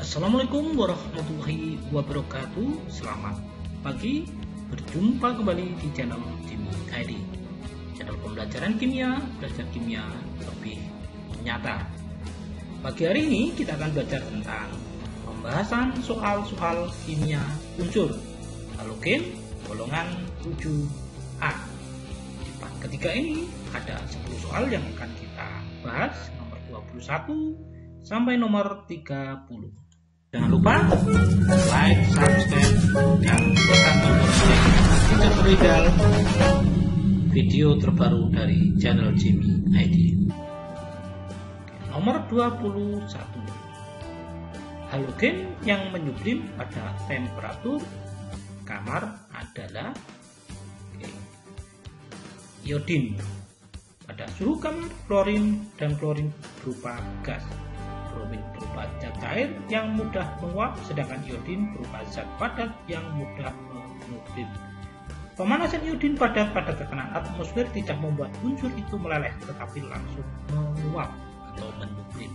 Assalamualaikum warahmatullahi wabarakatuh. Selamat pagi, berjumpa kembali di channel Jimmy ID, channel pembelajaran kimia, belajar kimia lebih nyata. Pagi hari ini kita akan belajar tentang pembahasan soal-soal kimia unsur halogen golongan 7A. Di part ketiga ini ada 10 soal yang akan kita bahas, nomor 21 sampai nomor 30. Jangan lupa like, subscribe, dan tekan tombol tutorial video terbaru dari channel Jimmy ID. Nomor 21. Halogen yang menyublim pada temperatur kamar adalah iodin. Pada suhu kamar, klorin dan klorin berupa gas. Bromin berupa zat cair yang mudah menguap, sedangkan iodin berupa zat padat yang mudah menyublim. Pemanasan iodin padat pada tekanan atmosfer tidak membuat unsur itu meleleh, tetapi langsung menguap atau menyublim.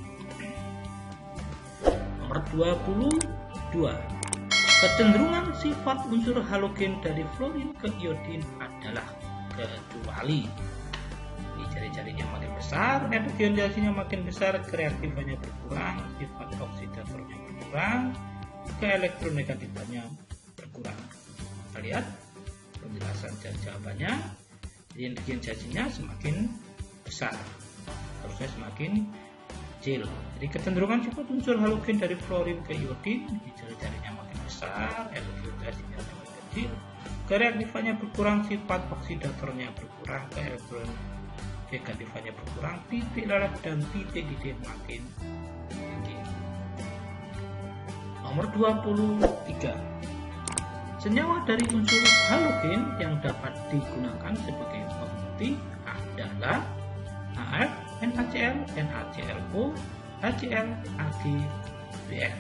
Nomor 22. Kecenderungan sifat unsur halogen dari fluorin ke iodin adalah kecuali. Jari-jarinya makin besar, energi ionisinya makin besar, kereaktifannya berkurang, sifat oksidatornya berkurang, keelektronegatifnya berkurang. Kita lihat penjelasan dan jawabannya. Energi ionisinya semakin besar, harusnya semakin kecil. Jadi kecenderungan sifat unsur halogen dari fluorin ke iodin, jari-jarinya makin besar, energi ionisinya semakin kecil, kereaktifannya berkurang, sifat oksidatornya berkurang, negatifannya berkurang, titik leleh dan titik didih makin tinggi. Nomor 23. Senyawa dari unsur halogen yang dapat digunakan sebagai pemutih adalah HF, NaCl, NaClO, HCl, AgBr.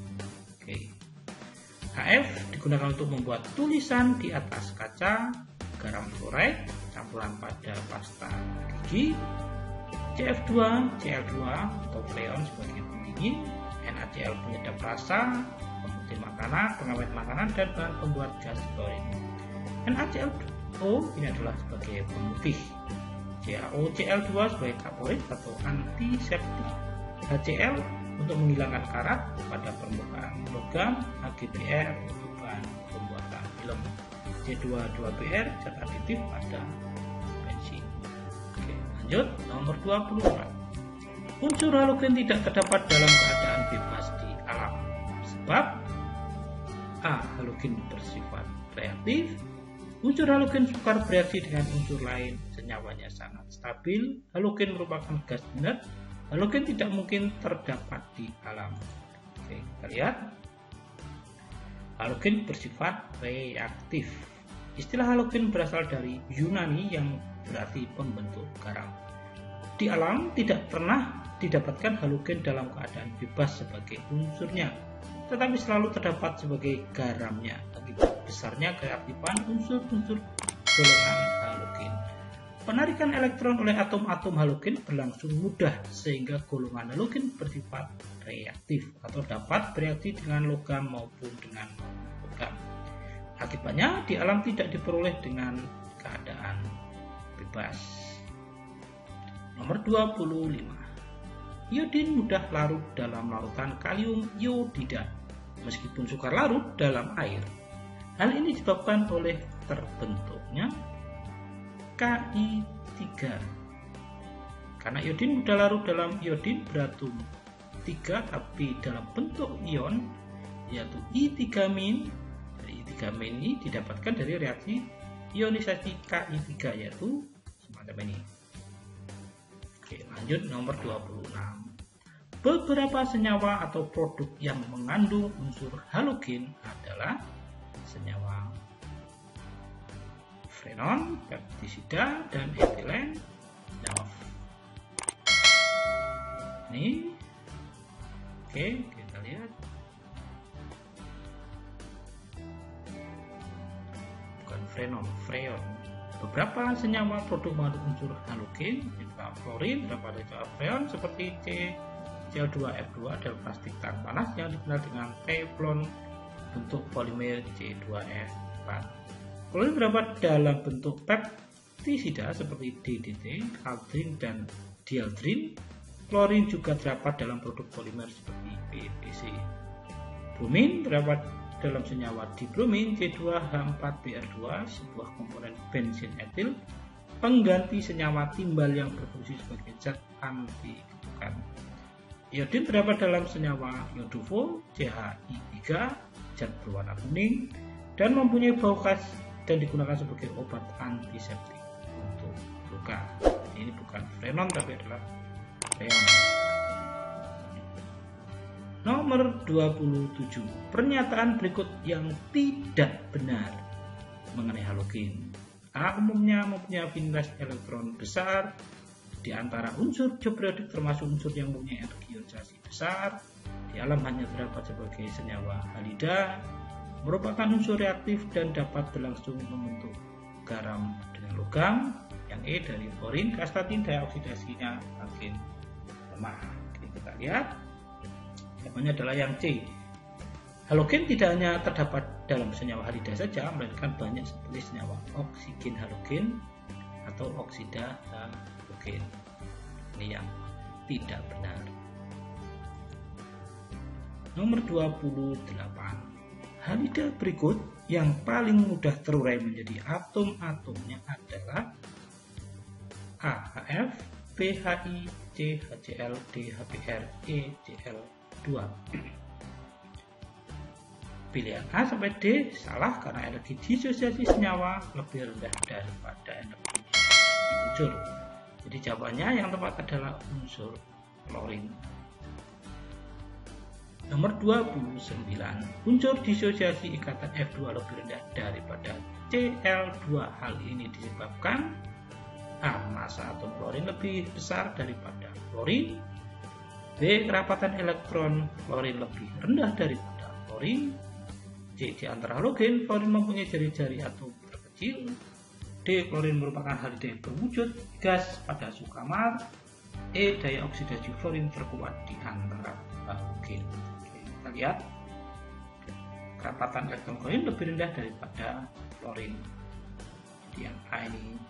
HF digunakan untuk membuat tulisan di atas kaca, garam fluoride, campuran pada pasta gigi, CF2, Cl2 atau freon sebagai pendingin, NaCl penyedap rasa, pemutih makanan, pengawet makanan, dan bahan pembuat gas klorin. NaClO ini adalah sebagai pemutih, CaOCl2 sebagai kaporit atau antiseptik, HCl untuk menghilangkan karat pada permukaan logam, AgBr untuk bahan pembuatan film, C2,2Br zat aditif pada bensin. Lanjut, nomor 24. Unsur halogen tidak terdapat dalam keadaan bebas di alam. Sebab A. Halogen bersifat reaktif. Unsur halogen sukar bereaksi dengan unsur lain, senyawanya sangat stabil. Halogen merupakan gas inert. Halogen tidak mungkin terdapat di alam. Kita lihat. Halogen bersifat reaktif. Istilah halogen berasal dari Yunani yang berarti pembentuk garam. Di alam tidak pernah didapatkan halogen dalam keadaan bebas sebagai unsurnya, tetapi selalu terdapat sebagai garamnya akibat besarnya keaktifan unsur-unsur golongan halogen. Penarikan elektron oleh atom-atom halogen berlangsung mudah sehingga golongan halogen bersifat reaktif atau dapat bereaksi dengan logam maupun dengan logam. Akibatnya di alam tidak diperoleh dengan keadaan bebas. Nomor 25. Iodin mudah larut dalam larutan kalium iodida meskipun sukar larut dalam air. Hal ini disebabkan oleh terbentuknya Ki3. Karena iodin mudah larut dalam iodin beratom 3 tapi dalam bentuk ion yaitu I3-. I3- ini didapatkan dari reaksi ionisasi Ki3 yaitu semacam ini. Lanjut nomor 26. Beberapa senyawa atau produk yang mengandung unsur halogen adalah senyawa freon, peptisida, dan etilen. Ini kita lihat. Freon. Beberapa senyawa produk mengandung unsur halogen, fluorin, freon seperti Cl2F2 adalah plastik tahan panas yang dikenal dengan teflon bentuk polimer C2F4. Klorin terdapat dalam bentuk pestisida seperti DDT, aldrin, dan dialdrin. Klorin juga terdapat dalam produk polimer seperti PVC. Bromin terdapat dalam senyawa dibromin C2H4Br2, sebuah komponen bensin etil pengganti senyawa timbal yang berfungsi sebagai zat anti ketukan. Iodin terdapat dalam senyawa iodovo CHI3, zat berwarna kuning dan mempunyai bau khas dan digunakan sebagai obat antiseptik untuk luka. Ini bukan freon tapi adalah freon. Nomor 27. Pernyataan berikut yang tidak benar mengenai halogen. A. Umumnya mempunyai afinitas elektron besar di antara unsur periodik, termasuk unsur yang mempunyai energi ionisasi besar. Di alam hanya terdapat sebagai senyawa halida, merupakan unsur reaktif dan dapat berlangsung membentuk garam dengan logam. Yang E dari klorin ke astatin, daya oksidasinya makin lemah. Oke, kita lihat jawabannya adalah yang C. Halogen tidak hanya terdapat dalam senyawa halida saja, melainkan banyak seperti senyawa oksigen halogen atau oksida halogen. Ini yang tidak benar. Nomor 28. Halida berikut yang paling mudah terurai menjadi atom-atomnya adalah A. HF, B. HI, C. HCl, D. HBr, E. Cl2. Pilihan A sampai D salah karena energi disosiasi senyawa lebih rendah daripada energi disosiasi unsur. Jadi jawabannya yang tepat adalah unsur klorin. Nomor 29. Unsur disosiasi ikatan F2 lebih rendah daripada Cl2. Hal ini disebabkan A. Massa atom klorin lebih besar daripada klorin. B. Kerapatan elektron klorin lebih rendah daripada klorin. C. Di antara halogen, klorin mempunyai jari-jari atom terkecil. D. Klorin merupakan halida yang berwujud gas pada suhu kamar. E. Daya oksidasi klorin terkuat di antara halogen. Oke, kita lihat kerapatan elektron klorin lebih rendah daripada klorin. Jadi yang A ini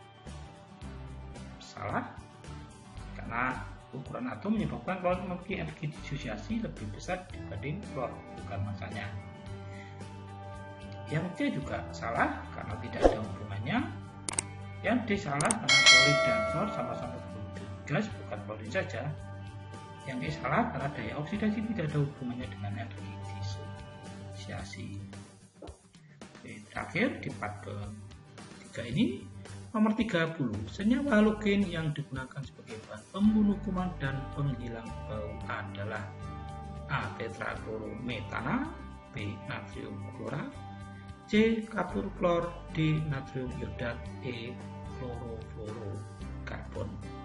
salah karena ukuran atom menyebabkan klorin memiliki energi disosiasi lebih besar dibanding klor, bukan masanya. Yang C juga salah karena tidak ada hubungannya. Yang D salah karena klorin dan klor sama-sama berwujud gas, bukan klorin saja. Yang E salah karena daya oksidasi tidak ada hubungannya dengan energi disosiasi. Oke, terakhir di part ke-3 ini, nomor 30. Senyawa halogen yang digunakan sebagai bahan pembunuh kuman dan penghilang bau adalah A. Tetraklorometana, B. Natrium klora, C. Kapur klor, D. Natrium iodat, E. Klorofluorokarbon.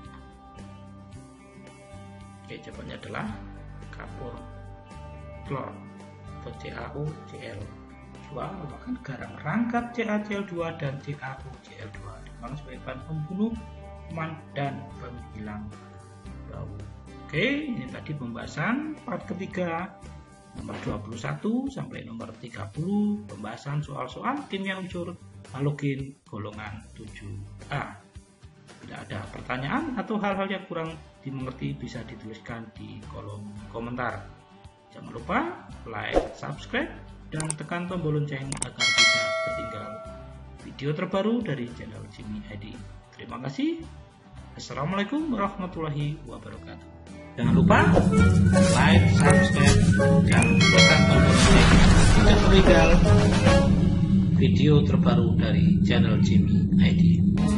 Oke, jawabannya adalah kapur klor atau CaOCl2 merupakan garam rangkat CaCl2 dan CaOCl2 digunakan sebagai bahan pembunuh kuman dan penghilang bau. Oke, ini tadi pembahasan part ketiga nomor 21 sampai nomor 30, pembahasan soal-soal kimia unsur halogen golongan 7A. Bila ada pertanyaan atau hal-hal yang kurang dimengerti bisa dituliskan di kolom komentar. Jangan lupa like, subscribe, dan tekan tombol lonceng agar tidak tertinggal video terbaru dari channel Jimmy ID. Terima kasih. Assalamualaikum warahmatullahi wabarakatuh. Jangan lupa like, subscribe, dan tekan tombol lonceng agar tertinggal video terbaru dari channel Jimmy ID.